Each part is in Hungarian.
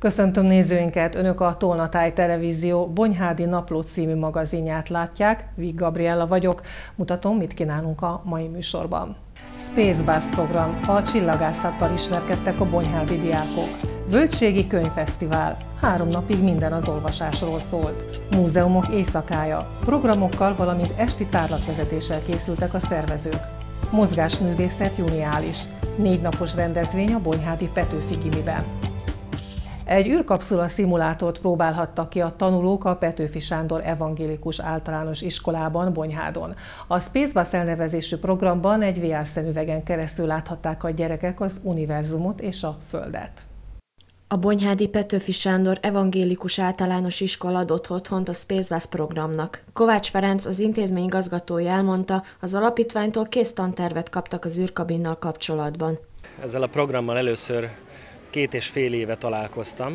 Köszöntöm nézőinket! Önök a Tolnatáj Televízió Bonyhádi Napló című magazinját látják. Vig Gabriella vagyok. Mutatom, mit kínálunk a mai műsorban. Spacebus program. A csillagászattal ismerkedtek a bonyhádi diákok. Völgységi könyvfesztivál. 3 napig minden az olvasásról szólt. Múzeumok éjszakája. Programokkal, valamint esti tárlatvezetéssel készültek a szervezők. Mozgásművészet juniális. 4 napos rendezvény a bonyhádi Petőfi Gimiben. Egy űrkapszula szimulátort próbálhattak ki a tanulók a Petőfi Sándor Evangélikus Általános Iskolában, Bonyhádon. A Spacebus elnevezésű programban egy VR szemüvegen keresztül láthatták a gyerekek az univerzumot és a Földet. A bonyhádi Petőfi Sándor Evangélikus Általános Iskola adott otthont a Spacebus programnak. Kovács Ferenc, az intézmény igazgatója elmondta, az alapítványtól kész tantervet kaptak az űrkabinnal kapcsolatban. Ezzel a programmal először 2,5 éve találkoztam.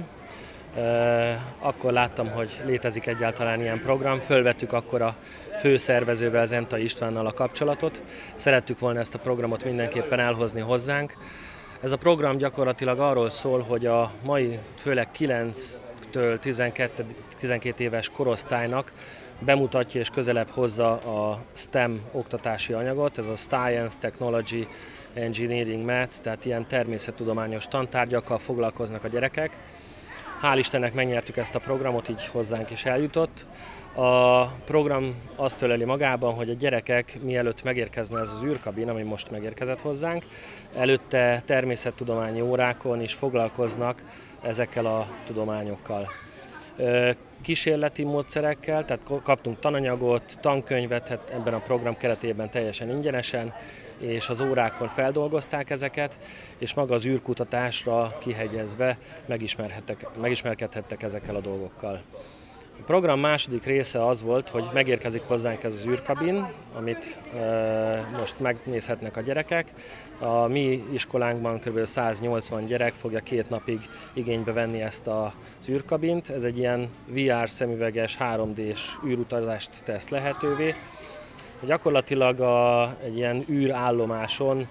Akkor láttam, hogy létezik egyáltalán ilyen program. Fölvettük akkor a főszervezővel, Zentai Istvánnal a kapcsolatot. Szerettük volna ezt a programot mindenképpen elhozni hozzánk. Ez a program gyakorlatilag arról szól, hogy a mai főleg 9-től 12 éves korosztálynak bemutatja és közelebb hozza a STEM oktatási anyagot, ez a Science, Technology, Engineering, Maths, tehát ilyen természettudományos tantárgyakkal foglalkoznak a gyerekek. Hál' Istennek megnyertük ezt a programot, így hozzánk is eljutott. A program azt öleli magában, hogy a gyerekek mielőtt megérkezne ez az űrkabin, ami most megérkezett hozzánk, előtte természettudományi órákon is foglalkoznak ezekkel a tudományokkal. Kísérleti módszerekkel, tehát kaptunk tananyagot, tankönyvet, hát ebben a program keretében teljesen ingyenesen, és az órákon feldolgozták ezeket, és maga az űrkutatásra kihegyezve megismerkedhettek ezekkel a dolgokkal. A program második része az volt, hogy megérkezik hozzánk ez az űrkabin, amit most megnézhetnek a gyerekek. A mi iskolánkban kb. 180 gyerek fogja 2 napig igénybe venni ezt az űrkabint. Ez egy ilyen VR szemüveges, 3D-s űrutazást tesz lehetővé. Gyakorlatilag egy ilyen űrállomáson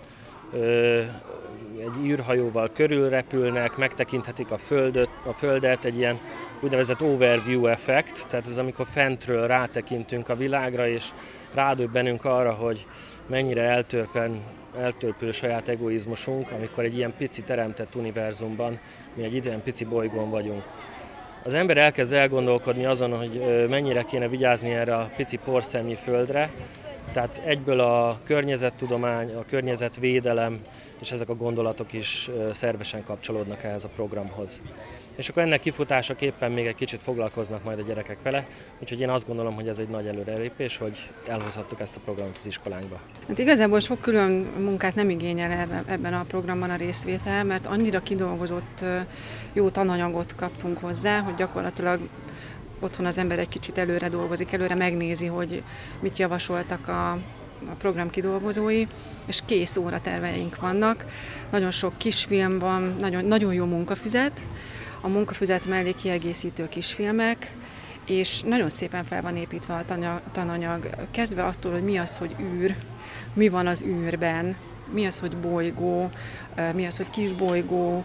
egy űrhajóval körülrepülnek, megtekinthetik a Földet, egy ilyen úgynevezett overview effekt, tehát ez amikor fentről rátekintünk a világra, és rádöbbenünk arra, hogy mennyire eltörpül saját egoizmusunk, amikor egy ilyen pici teremtett univerzumban mi egy ilyen pici bolygón vagyunk. Az ember elkezd elgondolkodni azon, hogy mennyire kéne vigyázni erre a pici porszemnyi Földre, tehát egyből a környezettudomány, a környezetvédelem és ezek a gondolatok is szervesen kapcsolódnak ehhez a programhoz. És akkor ennek kifutásaképpen még egy kicsit foglalkoznak majd a gyerekek vele, úgyhogy én azt gondolom, hogy ez egy nagy előrelépés, hogy elhozhattuk ezt a programot az iskolánkba. Hát igazából sok külön munkát nem igényel ebben a programban a részvétel, mert annyira kidolgozott jó tananyagot kaptunk hozzá, hogy gyakorlatilag otthon az ember egy kicsit előre dolgozik, előre megnézi, hogy mit javasoltak a program kidolgozói, és kész óraterveink vannak. Nagyon sok kisfilm van, nagyon jó munkafüzet, a munkafüzet mellé kiegészítő kisfilmek, és nagyon szépen fel van építve a tananyag, kezdve attól, hogy mi az, hogy űr, mi van az űrben, mi az, hogy bolygó, mi az, hogy kisbolygó,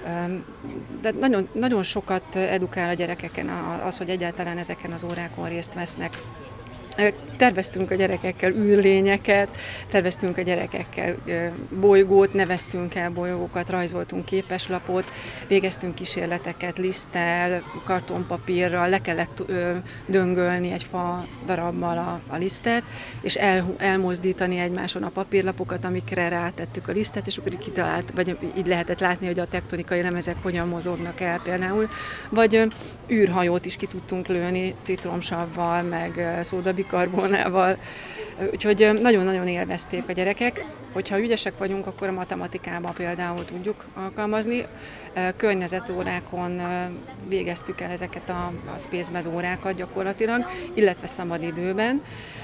de nagyon sokat edukál a gyerekeken az, hogy egyáltalán ezeken az órákon részt vesznek. Terveztünk a gyerekekkel űrlényeket, terveztünk a gyerekekkel bolygót, neveztünk el bolygókat, rajzoltunk képeslapot, végeztünk kísérleteket liszttel, kartonpapírral, le kellett döngölni egy fa darabbal a lisztet, és elmozdítani egymáson a papírlapokat, amikre rátettük a lisztet, és akkor így lehetett látni, hogy a tektonikai lemezek hogyan mozognak el például. Vagy űrhajót is ki tudtunk lőni citromsavval, meg szódabikarbonával, úgyhogy nagyon-nagyon élvezték a gyerekek. Hogyha ügyesek vagyunk, akkor a matematikában például tudjuk alkalmazni. Környezetórákon végeztük el ezeket a Spacebus órákat gyakorlatilag, illetve szabadidőben.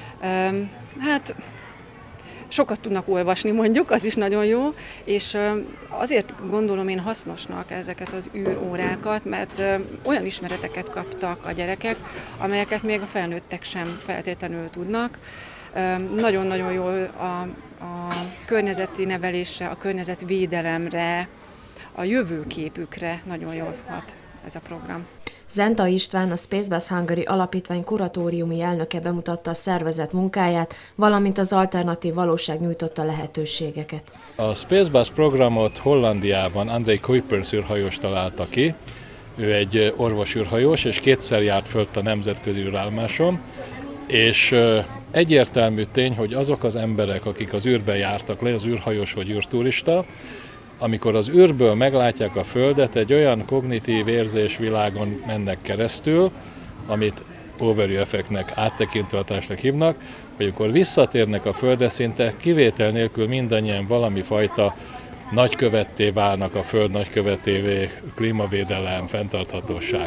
Hát sokat tudnak olvasni mondjuk, az is nagyon jó, és azért gondolom én hasznosnak ezeket az űrórákat, mert olyan ismereteket kaptak a gyerekek, amelyeket még a felnőttek sem feltétlenül tudnak. Nagyon-nagyon jól a környezeti nevelésre, a környezetvédelemre, a jövőképükre nagyon jól hat ez a program. Zenta István, a Spacebus Hungary alapítvány kuratóriumi elnöke bemutatta a szervezet munkáját, valamint az alternatív valóság nyújtotta lehetőségeket. A Spacebus programot Hollandiában André Kuipers űrhajós találta ki. Ő egy orvos űrhajós, és kétszer járt föl a nemzetközi űrállomáson, és egyértelmű tény, hogy azok az emberek, akik az űrben jártak le, az űrhajós vagy űrturista, amikor az űrből meglátják a Földet, egy olyan kognitív érzésvilágon mennek keresztül, amit overview effektnek, áttekintő hatásnak hívnak, hogy akkor visszatérnek a Földre, szinte kivétel nélkül mindannyian valami fajta nagykövetté válnak a Föld nagykövetévé, klímavédelem, fenntarthatóság.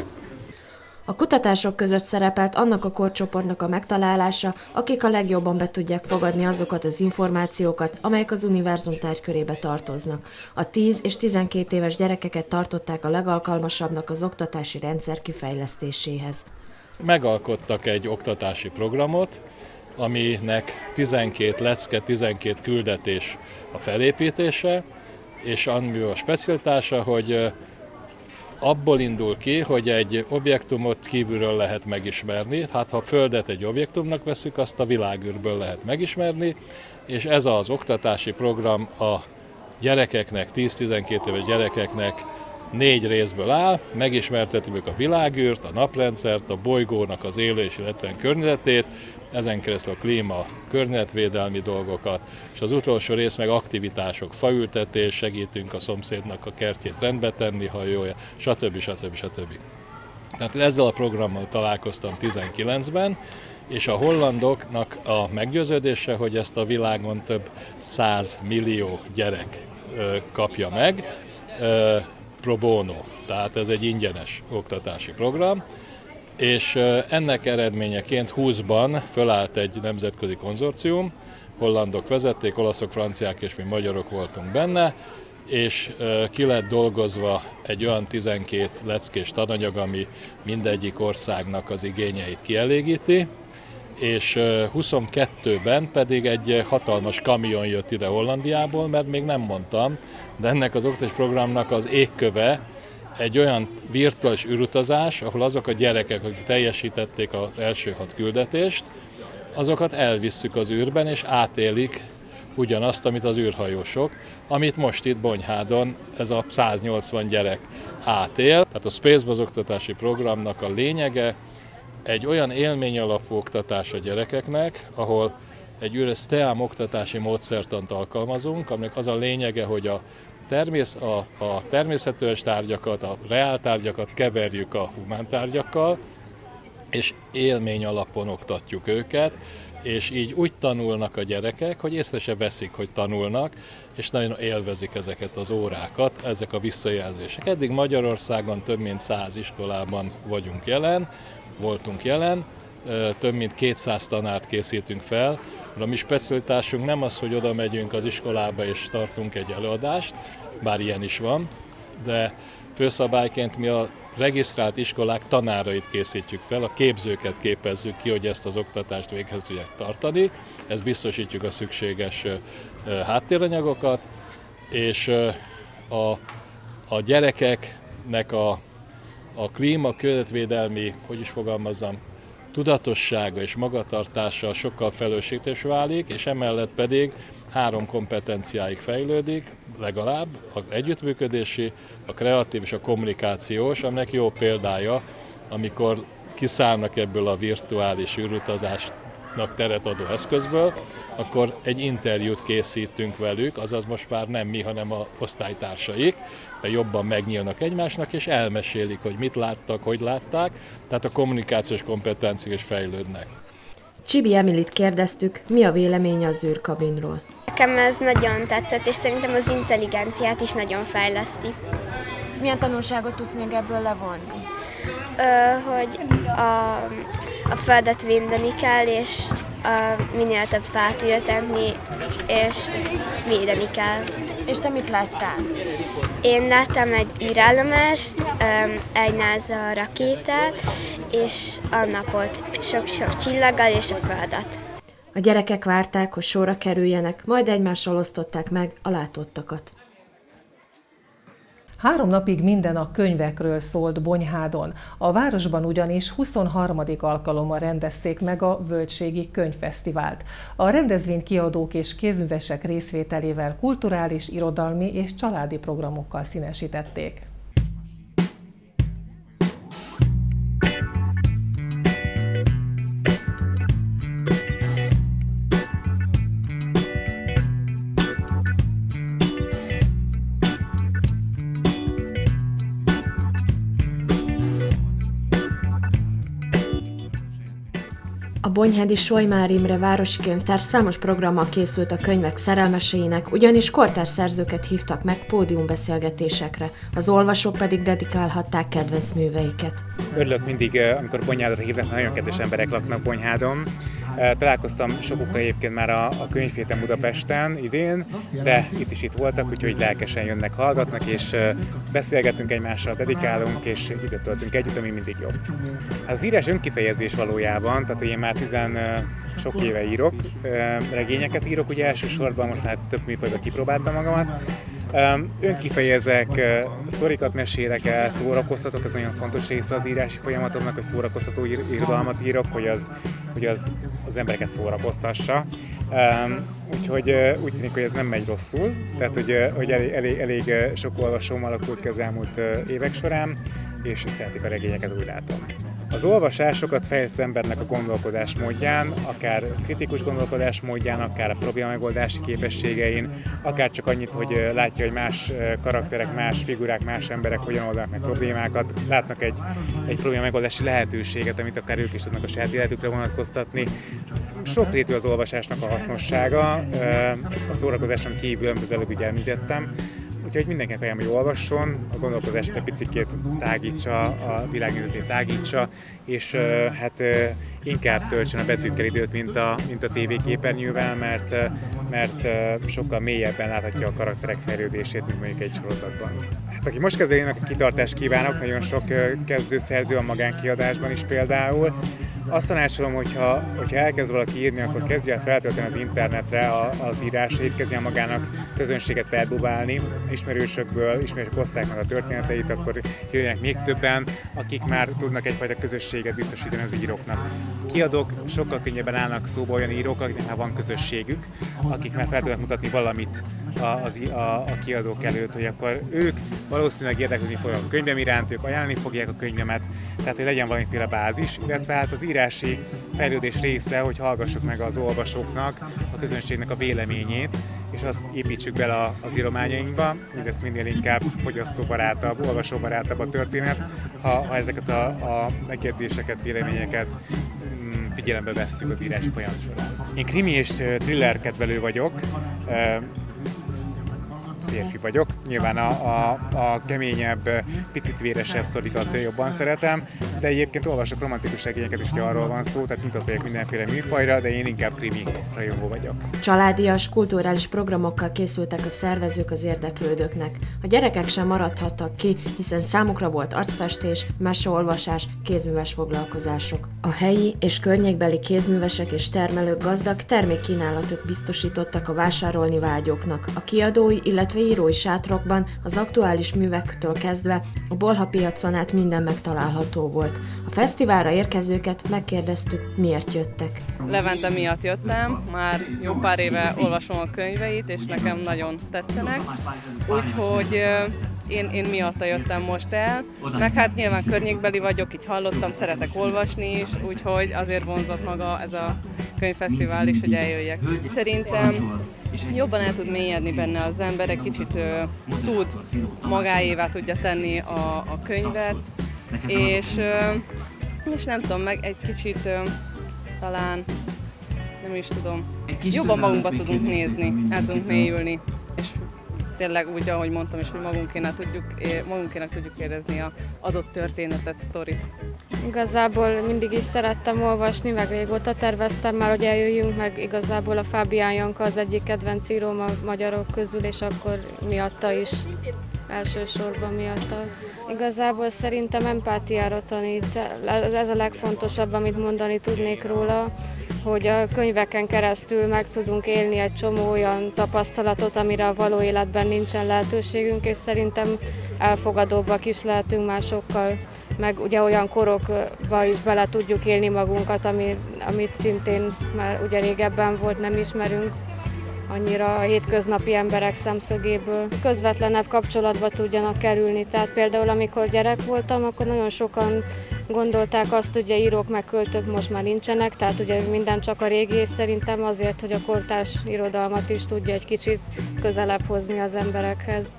A kutatások között szerepelt annak a korcsoportnak a megtalálása, akik a legjobban be tudják fogadni azokat az információkat, amelyek az univerzum tárgykörébe tartoznak. A 10 és 12 éves gyerekeket tartották a legalkalmasabbnak az oktatási rendszer kifejlesztéséhez. Megalkottak egy oktatási programot, aminek 12 lecke, 12 küldetés a felépítése, és ami a specialitása, hogy abból indul ki, hogy egy objektumot kívülről lehet megismerni, hát ha a Földet egy objektumnak veszük, azt a világűrből lehet megismerni, és ez az oktatási program a gyerekeknek, 10-12 éves gyerekeknek 4 részből áll, megismertetjük a világűrt, a naprendszert, a bolygónak az élő illetve környezetét, ezen keresztül a klíma, környezetvédelmi dolgokat, és az utolsó rész meg aktivitások, faültetés, segítünk a szomszédnak a kertjét rendbe tenni, hajója, stb. Tehát ezzel a programmal találkoztam 19-ben, és a hollandoknak a meggyőződése, hogy ezt a világon több 100 millió gyerek kapja meg pro bono, tehát ez egy ingyenes oktatási program, és ennek eredményeként 20-ban fölállt egy nemzetközi konzorcium, hollandok vezették, olaszok, franciák és mi magyarok voltunk benne, és ki lett dolgozva egy olyan 12 leckés tananyag, ami mindegyik országnak az igényeit kielégíti, és 22-ben pedig egy hatalmas kamion jött ide Hollandiából, mert még nem mondtam, de ennek az oktatási programnak az égköve egy olyan virtuális űrutazás, ahol azok a gyerekek, akik teljesítették az első 6 küldetést, azokat elvisszük az űrben, és átélik ugyanazt, amit az űrhajósok, amit most itt Bonyhádon ez a 180 gyerek átél. Tehát a Spacebus oktatási programnak a lényege egy olyan élmény alapú oktatás a gyerekeknek, ahol egy STEAM oktatási módszertant alkalmazunk, aminek az a lényege, hogy a természetes tárgyakat, a reáltárgyakat keverjük a humántárgyakkal, és élmény alapon oktatjuk őket, és így úgy tanulnak a gyerekek, hogy észre se veszik, hogy tanulnak, és nagyon élvezik ezeket az órákat, ezek a visszajelzések. Eddig Magyarországon több mint 100 iskolában voltunk jelen, több mint 200 tanárt készítünk fel. A mi specialitásunk nem az, hogy oda megyünk az iskolába és tartunk egy előadást, bár ilyen is van, de főszabályként mi a regisztrált iskolák tanárait készítjük fel, a képzőket képezzük ki, hogy ezt az oktatást véghez tudják tartani, ezt biztosítjuk a szükséges háttéranyagokat, és a gyerekeknek a klíma, környezetvédelmi, tudatossága és magatartása sokkal felelősségteljesé válik, és emellett pedig 3 kompetenciáig fejlődik, legalább az együttműködési, a kreatív és a kommunikációs, aminek jó példája, amikor kiszállnak ebből a virtuális űrutazásnak teret adó eszközből, akkor egy interjút készítünk velük, azaz most már nem mi, hanem a osztálytársaik, mert jobban megnyílnak egymásnak, és elmesélik, hogy mit láttak, hogy látták, tehát a kommunikációs kompetenciák is fejlődnek. Csibi Emilit kérdeztük, mi a véleménye az űrkabinról. Nekem ez nagyon tetszett, és szerintem az intelligenciát is nagyon fejleszti. Milyen tanulságot tudsz még ebből levonni? Hogy a Földet védeni kell, és minél több fát ültetni, és védeni kell. És te mit láttál? Én láttam egy űrállomást, egy NASA rakétát, és a napot, sok-sok csillaggal és a Földet. A gyerekek várták, hogy sorra kerüljenek, majd egymással osztották meg a látottakat. 3 napig minden a könyvekről szólt Bonyhádon. A városban ugyanis 23. alkalommal rendezték meg a Völgységi Könyvfesztivált. A rendezvényt kiadók és kézművesek részvételével kulturális, irodalmi és családi programokkal színesítették. A bonyhádi Solymár Imre városi könyvtár számos programmal készült a könyvek szerelmeseinek, ugyanis kortárs szerzőket hívtak meg pódiumbeszélgetésekre, az olvasók pedig dedikálhatták kedvenc műveiket. Örülök mindig, amikor Bonyhádra hívnak, nagyon kedves emberek laknak Bonyhádon. Találkoztam sokukkal egyébként már a könyvhéten Budapesten idén, de itt voltak, úgyhogy lelkesen jönnek, hallgatnak, és beszélgetünk egymással, dedikálunk, és időt töltünk együtt, ami mindig jobb. Az írás önkifejezés valójában, tehát én már sok éve írok, regényeket írok, ugye elsősorban, most már több műfajban kipróbáltam magamat. Önkifejezek, sztorikat mesélek el, szórakoztatok, ez nagyon fontos része az írási folyamatoknak, hogy szórakoztató irodalmat írok, hogy az embereket szórakoztassa. Úgyhogy úgy tűnik, hogy ez nem megy rosszul, tehát hogy elég sok olvasóm alakult ki az elmúlt évek során, és szeretik a regényeket, úgy látom. Az olvasás sokat fejlesz embernek a gondolkodás módján, akár kritikus gondolkodás módján, akár a problémamegoldási képességein, akár csak annyit, hogy látja, hogy más karakterek, más figurák, más emberek hogyan oldanak meg problémákat, látnak egy problémamegoldási lehetőséget, amit akár ők is tudnak a saját életükre vonatkoztatni. Sokrétű az olvasásnak a hasznossága, a szórakozáson kívül, amit az előbb ugye említettem. Úgyhogy mindenkinek ajánlom, hogy olvasson, a gondolkozását egy picikét tágítsa, a világnézetét tágítsa, és inkább töltsön a betűkkel időt, mint a tévéképernyővel, mert sokkal mélyebben láthatja a karakterek fejlődését, mint mondjuk egy sorozatban. Aki most kezdő, én kitartást kívánok, nagyon sok kezdőszerző a magánkiadásban is például. Azt tanácsolom, hogyha elkezd valaki írni, akkor kezdje el feltölteni az internetre az írásait, kezdje magának közönséget felbubálni, ismerősök osszák meg a történeteit, akkor jöjjenek még többen, akik már tudnak egyfajta közösséget biztosítani az íróknak. Kiadók sokkal könnyebben állnak szóba olyan írók, akiknek már van közösségük, akik már fel tudnak mutatni valamit a kiadók előtt, hogy akkor ők valószínűleg érdeklődni fognak a könyvem iránt, ők ajánlani fogják a könyvemet, tehát hogy legyen valamiféle bázis, illetve hát az írási fejlődés része, hogy hallgassuk meg az olvasóknak, a közönségnek a véleményét, és azt építsük bele az írományainkba, hogy ez minél inkább fogyasztóbarátabb, olvasóbarátabb a történet, ha ezeket a megjegyzéseket, véleményeket figyelembe vesszük az írási folyamat során. Én krimi és thriller kedvelő vagyok, férfi vagyok. Nyilván a keményebb, picit véresebb sztorikat jobban szeretem, de egyébként olvasok romantikus regényeket is, hogy arról van szó, tehát nyitott vagyok mindenféle műfajra, de én inkább krimi rajongó vagyok. Családias, kulturális programokkal készültek a szervezők az érdeklődőknek. A gyerekek sem maradhattak ki, hiszen számukra volt arcfestés, meseolvasás, kézműves foglalkozások. A helyi és környékbeli kézművesek és termelők gazdag termékkínálatot biztosítottak a vásárolni vágyóknak. A kiadói, illetve írói sátrokban az aktuális művektől kezdve a Bolha piacon át minden megtalálható volt. A fesztiválra érkezőket megkérdeztük, miért jöttek. Levente miatt jöttem, már jó pár éve olvasom a könyveit, és nekem nagyon tetszenek, úgyhogy én miatta jöttem most el, meg hát nyilván környékbeli vagyok, így hallottam, szeretek olvasni is, úgyhogy azért vonzott maga ez a könyvfesztivál is, hogy eljöjjek. Szerintem jobban el tud mélyedni benne az ember, egy kicsit tud magáévá tudja tenni a könyvet, és nem tudom, meg egy kicsit talán, nem is tudom, jobban magunkba tudunk nézni, el tudunk mélyülni, és tényleg úgy, ahogy mondtam is, hogy magunkének tudjuk érezni az adott történetet, sztorit. Igazából mindig is szerettem olvasni, meg régóta terveztem már, hogy eljöjjünk, meg igazából a Fábián Janka az egyik kedvenc íróm a magyarok közül, és akkor miatta is, elsősorban miatta. Igazából szerintem empátiára tanít, ez a legfontosabb, amit mondani tudnék róla, hogy a könyveken keresztül meg tudunk élni egy csomó olyan tapasztalatot, amire a való életben nincsen lehetőségünk, és szerintem elfogadóbbak is lehetünk másokkal, meg ugye olyan korokba is bele tudjuk élni magunkat, amit szintén már ugye régebben volt, nem ismerünk annyira a hétköznapi emberek szemszögéből. Közvetlenebb kapcsolatba tudjanak kerülni, tehát például amikor gyerek voltam, akkor nagyon sokan gondolták azt, hogy írók meg költők most már nincsenek, tehát ugye minden csak a régi, és szerintem azért, hogy a kortárs irodalmat is tudja egy kicsit közelebb hozni az emberekhez.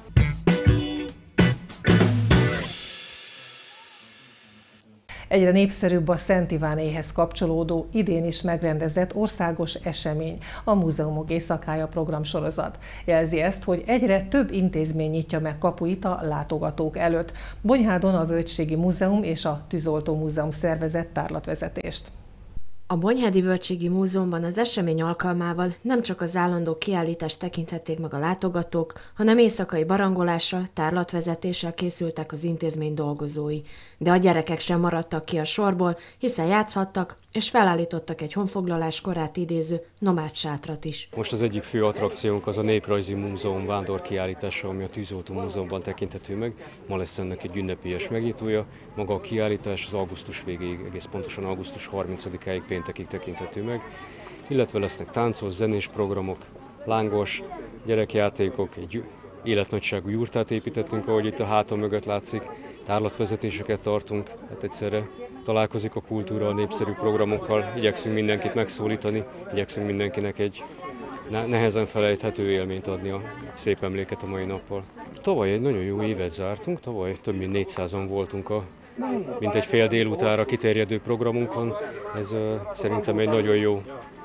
Egyre népszerűbb a Szent Ivánéhez kapcsolódó, idén is megrendezett országos esemény, a Múzeumok Éjszakája programsorozat. Jelzi ezt, hogy egyre több intézmény nyitja meg kapuit a látogatók előtt. Bonyhádon a Völgységi Múzeum és a Tűzoltó Múzeum szervezett tárlatvezetést. A Bonyhádi Völgységi Múzeumban az esemény alkalmával nem csak az állandó kiállítást tekinthették meg a látogatók, hanem éjszakai barangolásra, tárlatvezetéssel készültek az intézmény dolgozói. De a gyerekek sem maradtak ki a sorból, hiszen játszhattak, és felállítottak egy honfoglalás korát idéző nomád sátrat is. Most az egyik fő attrakciónk az a Néprajzi Múzeum vándorkiállítása, ami a Tűzoltó Múzeumban tekinthető meg. Ma lesz ennek egy ünnepélyes megnyitója. Maga a kiállítás az augusztus végéig, egész pontosan augusztus 30-áig péntekig tekinthető meg. Illetve lesznek táncos, zenés programok, lángos, gyerekjátékok, egy életnagyságú jurtát építettünk, ahogy itt a hátam mögött látszik, tárlatvezetéseket tartunk, hát egyszerre találkozik a kultúra a népszerű programokkal, igyekszünk mindenkit megszólítani, igyekszünk mindenkinek egy nehezen felejthető élményt adni, a szép emléket a mai nappal. Tavaly egy nagyon jó évet zártunk, tavaly több mint 400-an voltunk mint egy fél délutánra kiterjedő programunkon, ez szerintem egy nagyon jó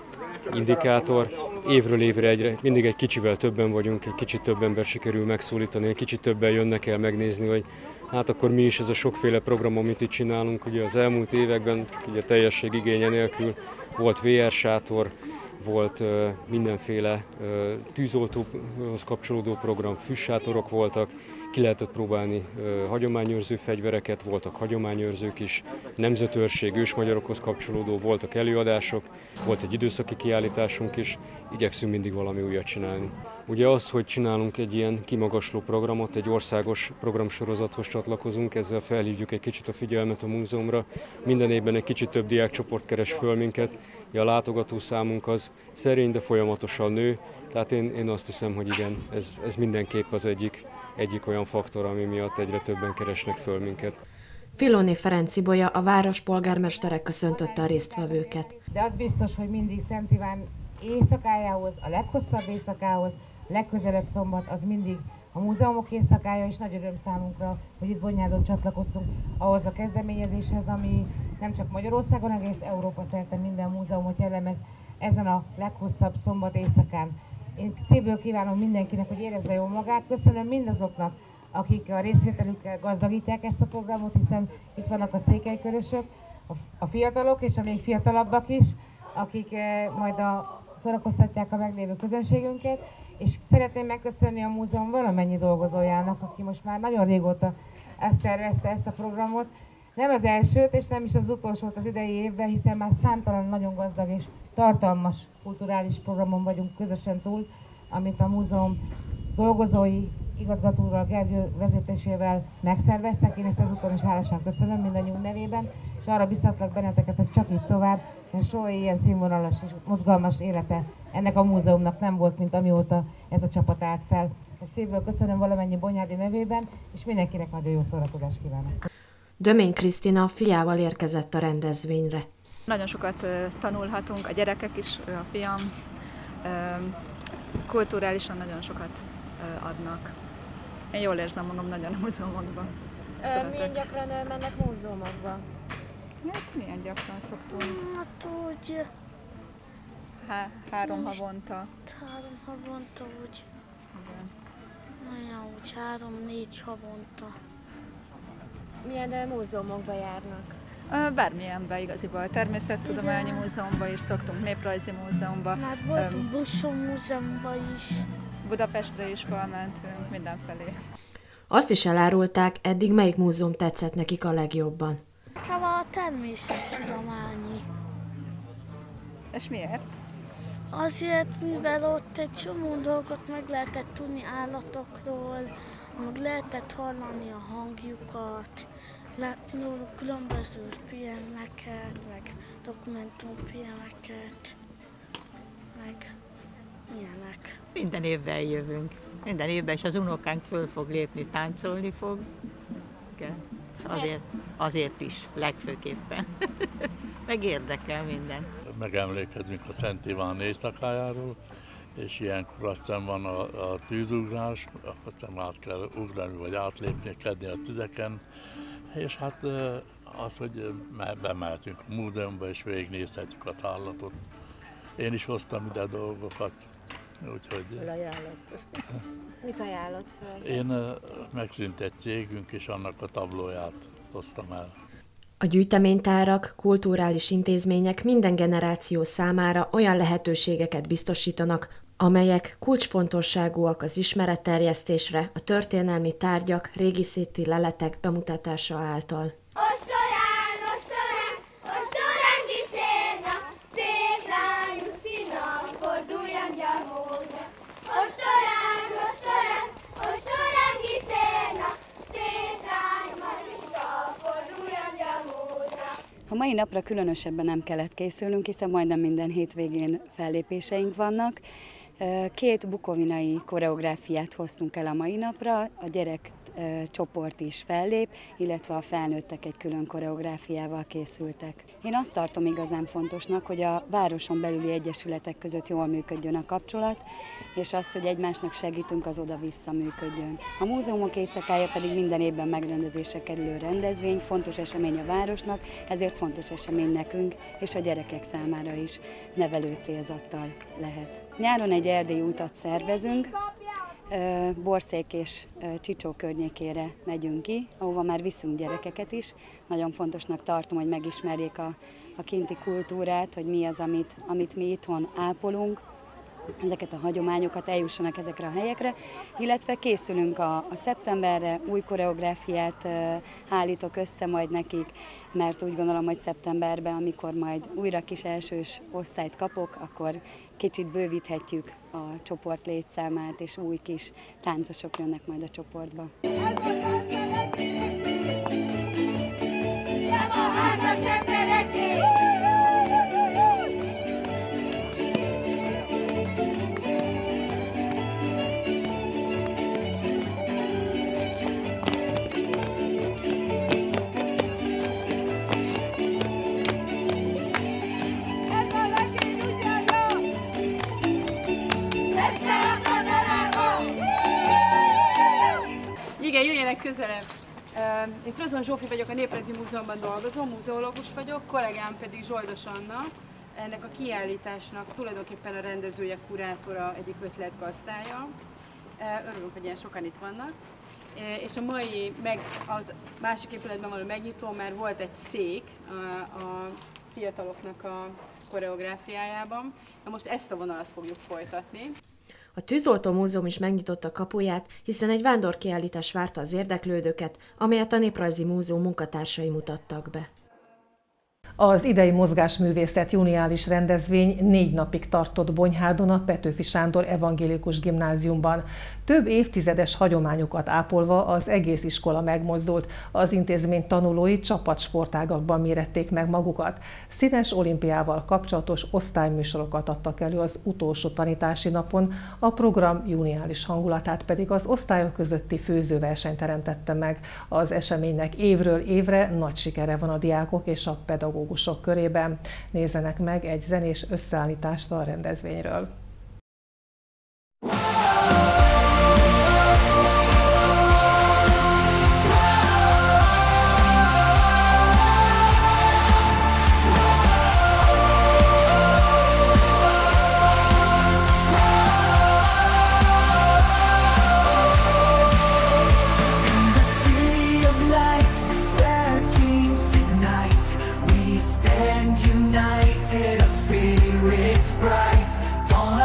indikátor. Évről évre mindig egy kicsivel többen vagyunk, egy kicsit több ember sikerül megszólítani, egy kicsit többen jönnek el megnézni, hogy hát akkor mi is ez a sokféle program, amit itt csinálunk. Ugye az elmúlt években, csak ugye a teljesség igénye nélkül volt VR sátor, volt mindenféle tűzoltóhoz kapcsolódó program, fűssátorok voltak, ki lehetett próbálni hagyományőrző fegyvereket, voltak hagyományőrzők is, nemzetőrség, ősmagyarokhoz kapcsolódó, voltak előadások, volt egy időszaki kiállításunk is, igyekszünk mindig valami újat csinálni. Ugye az, hogy csinálunk egy ilyen kimagasló programot, egy országos programsorozathoz csatlakozunk, ezzel felhívjuk egy kicsit a figyelmet a múzeumra. Minden évben egy kicsit több diákcsoport keres föl minket, a látogatószámunk az szerény, de folyamatosan nő, tehát én azt hiszem, hogy igen, ez mindenképp az egyik olyan faktor, ami miatt egyre többen keresnek föl minket. Filóné Ferenc Ibolya, a város polgármestere köszöntötte a résztvevőket. De az biztos, hogy mindig Szent Iván éjszakájához, a leghosszabb éjszakához, legközelebb szombat, az mindig a Múzeumok Éjszakája, és nagy öröm számunkra, hogy itt Bonyhádon csatlakoztunk ahhoz a kezdeményezéshez, ami nem csak Magyarországon, egész Európa szerte minden múzeumot jellemez ezen a leghosszabb szombat éjszakán. Én szívből kívánom mindenkinek, hogy érezze jól magát. Köszönöm mindazoknak, akik a részvételükkel gazdagítják ezt a programot, hiszen itt vannak a székelykörösök, a fiatalok és a még fiatalabbak is, akik majd szórakoztatják a meglévő közönségünket, és szeretném megköszönni a múzeum valamennyi dolgozójának, aki most már nagyon régóta ezt tervezte, ezt a programot. Nem az elsőt, és nem is az utolsót az idei évben, hiszen már számtalan nagyon gazdag és tartalmas kulturális programon vagyunk közösen túl, amit a múzeum dolgozói igazgatóval, Gergő vezetésével megszerveztek. Én ezt ezúton is hálásan köszönöm mindannyiunk nevében, és arra biztatlak benneteket, hogy csak így tovább, mert soha ilyen színvonalas és mozgalmas élete ennek a múzeumnak nem volt, mint amióta ez a csapat állt fel. Ezt szívből köszönöm valamennyi bonyhádi nevében, és mindenkinek nagyon jó szórakozást kívánok. Dömény Krisztina fiával érkezett a rendezvényre. Nagyon sokat tanulhatunk, a gyerekek is, a fiam, kulturálisan nagyon sokat adnak. Én jól érzem magam nagyon a múzeumokban. Milyen gyakran mennek múzeumokba? Hát milyen gyakran szoktunk? Hát úgy... 3 havonta. 3 havonta úgy. Igen. Nagyon úgy 3-4 havonta. Milyen múzeumokba járnak? Bármilyenbe igaziból. Természettudományi múzeumban is szoktunk, néprajzi múzeumban. Hát voltunk Buszon múzeumban is. Budapestre is felmentünk, mindenfelé. Azt is elárulták, eddig melyik múzeum tetszett nekik a legjobban. Nekem a természettudományi. És miért? Azért, mivel ott egy csomó dolgot meg lehetett tudni állatokról, meg lehetett hallani a hangjukat, látni róluk különböző filmeket, meg dokumentumfilmeket, meg ilyenek. Minden évben jövünk. Minden évben, és az unokánk föl fog lépni, táncolni fog. Igen. És azért is, legfőképpen. Meg érdekel minden. Megemlékezünk a Szent Iván éjszakájáról, és ilyenkor aztán van a tűzugrás, aztán át kell ugrani, vagy átlépni, kedni a tüzeken, és hát az, hogy bemehetünk a múzeumba, és végignézhetjük a tárlatot. Én is hoztam ide dolgokat, úgyhogy... Mit ajánlott föl? Én megszűnt egy cégünk, és annak a tablóját hoztam el. A gyűjteménytárak, kulturális intézmények minden generáció számára olyan lehetőségeket biztosítanak, amelyek kulcsfontosságúak az ismeretterjesztésre, a történelmi tárgyak, régészeti leletek bemutatása által. Ostorán, ostorán, ostorángi cérna, szép lányú szína, forduljon gyamódra. Ostorán, ostorán, ostorángi cérna, szép lány Mariska, forduljon gyamódra. A mai napra különösebben nem kellett készülnünk, hiszen majdnem minden hétvégén fellépéseink vannak. 2 bukovinai koreográfiát hoztunk el a mai napra, a gyerek csoport is fellép, illetve a felnőttek egy külön koreográfiával készültek. Én azt tartom igazán fontosnak, hogy a városon belüli egyesületek között jól működjön a kapcsolat, és az, hogy egymásnak segítünk, az oda-vissza működjön. A múzeumok éjszakája pedig minden évben megrendezésre kerülő rendezvény, fontos esemény a városnak, ezért fontos esemény nekünk, és a gyerekek számára is nevelő célzattal lehet. Nyáron egy erdélyi utat szervezünk, Borszék és Csicsó környékére megyünk ki, ahova már viszünk gyerekeket is. Nagyon fontosnak tartom, hogy megismerjék a kinti kultúrát, hogy mi az, amit mi itthon ápolunk, ezeket a hagyományokat, eljussanak ezekre a helyekre, illetve készülünk a szeptemberre, új koreográfiát állítok össze majd nekik, mert úgy gondolom, hogy szeptemberben, amikor majd újra kis elsős osztályt kapok, akkor kicsit bővíthetjük a csoport létszámát, és új kis táncosok jönnek majd a csoportba. Igen, jöjjenek közelebb! Én Frozon Zsófi vagyok, a Néprajzi Múzeumban dolgozom, muzeológus vagyok, kollégám pedig Zsoldos Anna, ennek a kiállításnak tulajdonképpen a rendezője, kurátora, egyik ötletgazdája. Örülünk, hogy ilyen sokan itt vannak. És a mai, az másik épületben való megnyitó, már volt egy szék a fiataloknak a koreográfiájában. Na most ezt a vonalat fogjuk folytatni. A Tűzoltó Múzeum is megnyitotta kapuját, hiszen egy vándorkiállítás várta az érdeklődőket, amelyet a Néprajzi Múzeum munkatársai mutattak be. Az idei mozgásművészet juniális rendezvény 4 napig tartott Bonyhádon a Petőfi Sándor Evangélikus Gimnáziumban. Több évtizedes hagyományokat ápolva az egész iskola megmozdult, az intézmény tanulói csapatsportágakban mérették meg magukat. Színes olimpiával kapcsolatos osztályműsorokat adtak elő az utolsó tanítási napon, a program juniális hangulatát pedig az osztályok közötti főzőverseny teremtette meg. Az eseménynek évről évre nagy sikere van a diákok és a pedagógusok körében. Nézzenek meg egy zenés összeállítást a rendezvényről. United, our spirits bright, dawn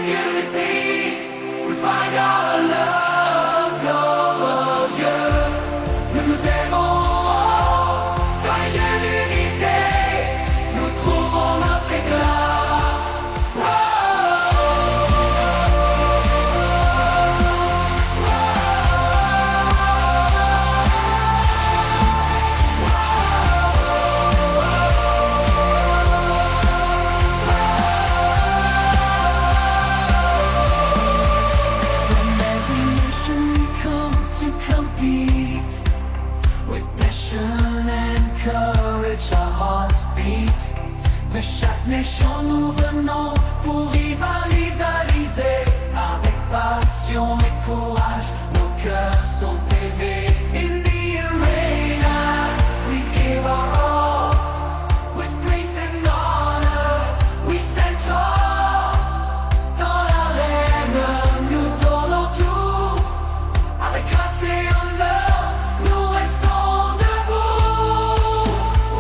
De chaque nation nous venons pour rivaliser. Avec passion et courage, nos cœurs sont élevés. In the arena, we give our all. With grace and honor, we stand tall. Dans l'arène, nous donnons tout. Avec grâce et honneur, nous restons debout.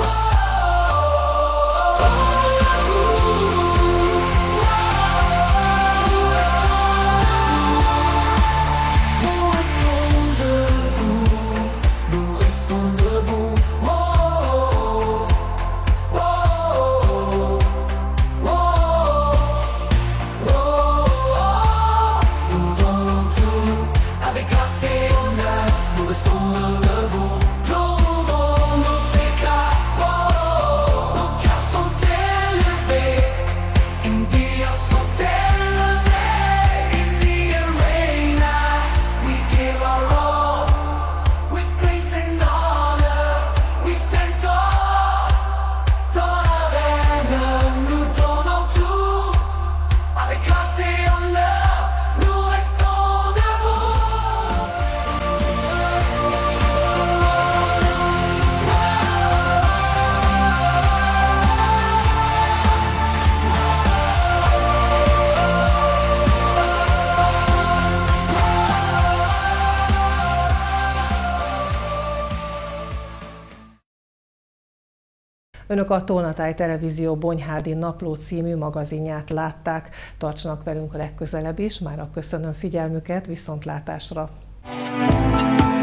Önök a Tolnatáj Televízió Bonyhádi Napló című magazinját látták. Tartsanak velünk a legközelebb is, mára köszönöm figyelmüket, viszontlátásra!